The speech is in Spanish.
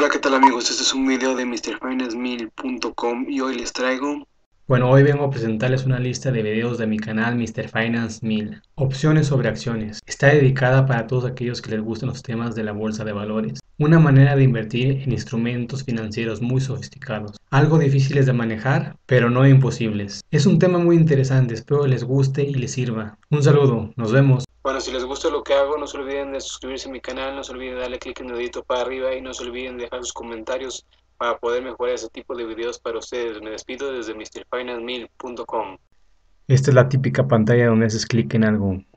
Hola, ¿qué tal amigos? Este es un video de MrFinanceMill.com y hoy les traigo... Bueno, hoy vengo a presentarles una lista de videos de mi canal Mr. Finance 1000. Opciones sobre acciones. Está dedicada para todos aquellos que les gustan los temas de la bolsa de valores. Una manera de invertir en instrumentos financieros muy sofisticados. Algo difíciles de manejar, pero no imposibles. Es un tema muy interesante, espero les guste y les sirva. Un saludo, nos vemos. Bueno, si les gusta lo que hago, no se olviden de suscribirse a mi canal, no se olviden de darle clic en el dedito para arriba y no se olviden de dejar sus comentarios para poder mejorar ese tipo de videos para ustedes. Me despido desde MrFinanceMill.com. Esta es la típica pantalla donde haces clic en algo.